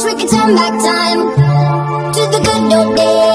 we could turn back time to the good old days.